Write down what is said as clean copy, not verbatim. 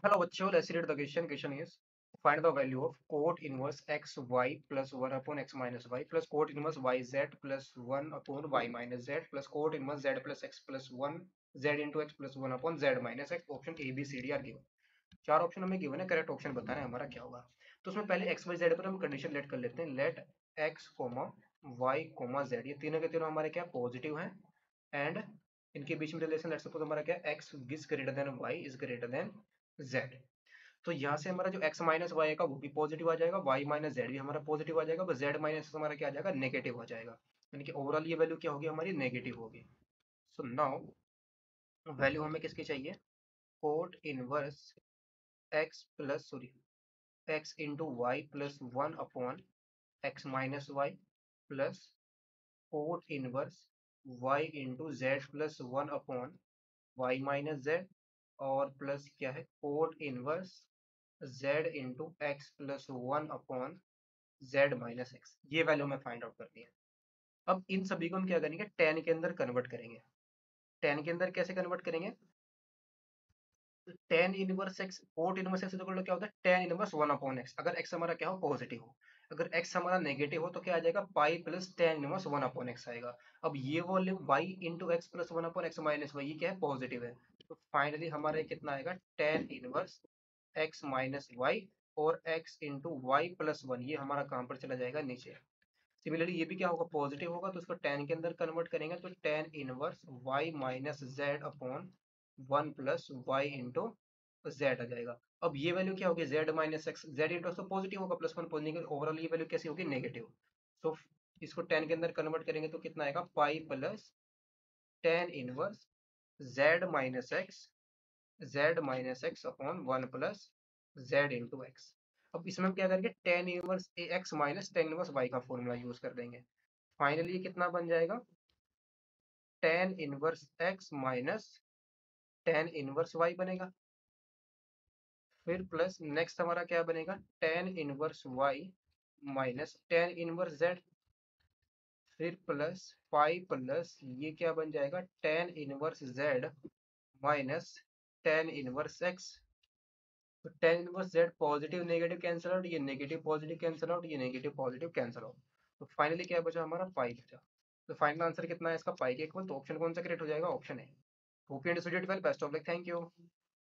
Hello बच्चों, let's read the question. Question is find the value of cot inverse x y plus 1 upon x minus y plus cot inverse y z plus 1 upon y minus z plus cot inverse z plus x plus 1 z into x plus 1 upon z minus x. Option A B C D are given. चार option हमें given है. Correct option बताना है हमारा क्या होगा. तो उसमें पहले एक्स वाई जेड पर हम कंडीशन लेट कर लेते हैं. Let X comma Y comma Z, ये तीनों के तीनों हमारे क्या पॉजिटिव हैं. एंड इनके बीच में रिलेशन लेट सपोज हमारा क्या X is greater than Y is greater than Z. तो यहाँ से हमारा जो x माइनस वाई का वो भी पॉजिटिव आ जाएगा, y माइनस जेड भी हमारा पॉजिटिव आ जाएगा, बस z माइनस हमारा क्या आ जाएगा नेगेटिव आ जाएगा. यानी कि ओवरऑल ये वैल्यू क्या होगी हमारी नेगेटिव होगी. सो नाउ वैल्यू हमें किसकी चाहिए. Cot inverse x plus sorry x into Y plus 1 upon X minus Y plus cot inverse y into Z plus 1 upon Y minus Z और प्लस क्या है cot inverse z into X plus 1 upon z minus X. ये value हमें find out करनी है. अब इन सभी को हम क्या करेंगे टेन के अंदर कन्वर्ट करेंगे. टेन के अंदर कैसे कन्वर्ट करेंगे. Tan inverse X cot inverse X तो क्या होता है टेन इनवर्स 1 अपॉन एक्स. अगर एक्स हमारा क्या हो पॉजिटिव हो, अगर एक्स हमारा नेगेटिव हो तो क्या आ जाएगा pi plus tan inverse 1 upon X आएगा. अब ये value Y into X plus 1 upon X minus Y ये क्या है पॉजिटिव है. तो फाइनली हमारा कितना आएगा tan inverse X minus Y और x इंटू वाई प्लस 1 ये हमारा कहाँ पर चला जाएगा नीचे. सिमिलरली ये भी क्या होगा पॉजिटिव होगा तो उसको टेन के अंदर कन्वर्ट करेंगे तो tan inverse y minus Z upon 1 plus Y into Z आ जाएगा. अब ये वैल्यू क्या होगी z minus X, Z into X तो पॉजिटिव होगा प्लस 1 पॉजिटिव, ओवरऑल ये वैल्यू कैसी होगी नेगेटिव. सो इसको टेन के अंदर कन्वर्ट करेंगे तो कितना आएगा pi plus tan inverse z minus X upon 1 plus Z into X. अब इसमें हम क्या करेंगे tan inverse A X minus tan inverse Y का फॉर्मूला यूज कर देंगे. फाइनली कितना बन जाएगा tan inverse X minus tan inverse Y बनेगा. फिर प्लस नेक्स्ट हमारा क्या बनेगा tan inverse Y minus tan inverse Z. फिर प्लस पाई प्लस ये क्या बन जाएगा tan inverse Z minus tan inverse X. तो tan inverse Z positive negative cancel out, ये नेगेटिव पॉजिटिव कैंसिल आउट, ये नेगेटिव पॉजिटिव कैंसिल आउट. तो finally क्या बचा हमारा पाई बचा. तो फाइनल आंसर कितना है इसका पाई के इक्वल. तो ऑप्शन कौन सा करेक्ट हो जाएगा ऑप्शन है. Hope you understood it well. Best of luck. Thank you.